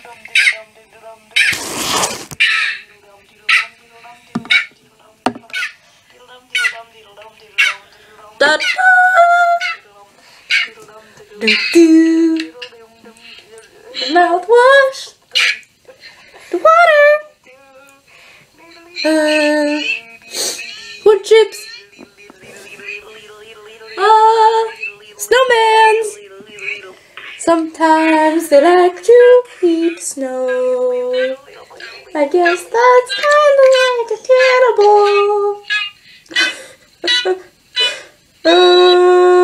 Da do. Mouthwash. The water. Wood chips. Snowmans. Sometimes they like to eat snow. I guess that's kinda like a cannibal.